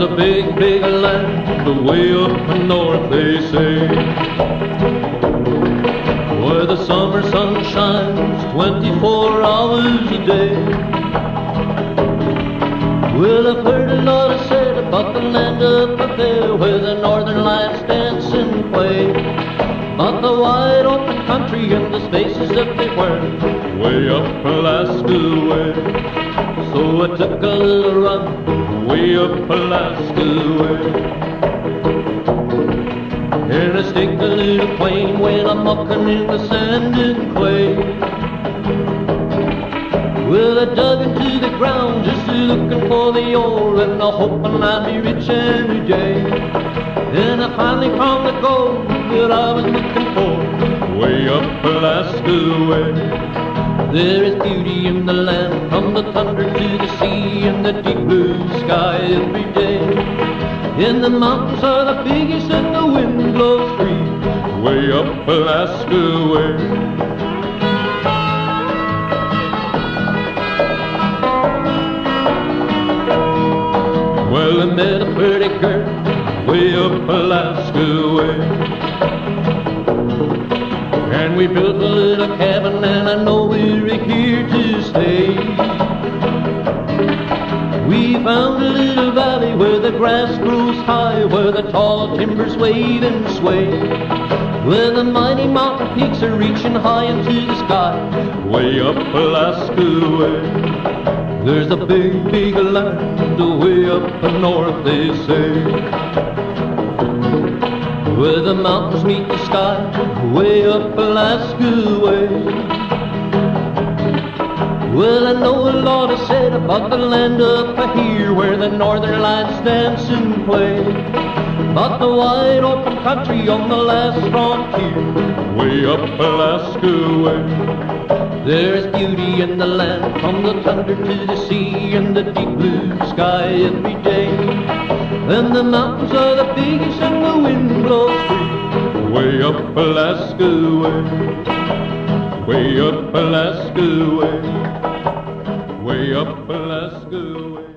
a big, big land way up north, they say, where the summer sun shines 24 hours a day. Well, I've heard a lot of said about the land up there where the northern lights dance and play, about the wide open country and the spaces that they were way up Alaska way. So I took a little run way up Alaska way, and I staked a little claim when I'm mucking in the sand and clay. Well, I dug into the ground just looking for the ore and hoping I'd be rich every day. Then I finally found the gold that I was looking for way up Alaska way. There is beauty in the land, from the thunder to the sea and the deep blue sky every day. And the mountains are the biggest and the wind blows free way up Alaska way. Well, I met a pretty girl way up Alaska way, and we built a little cabin, and I know we're here to stay. We found a little valley where the grass grows high, where the tall timbers wave and sway, where the mighty mountain peaks are reaching high into the sky way up Alaska way. There's a big, big land way up north, they say, where the mountains meet the sky way up Alaska way. Well, I know a lot is said about the land up here where the northern lights dance and play, about the wide open country on the last frontier way up Alaska way. There's beauty in the land, from the thunder to the sea and the deep blue sky every day. And the mountains are the biggest and the wind blows free way up Alaska way, way up Alaska way, way up Alaska way.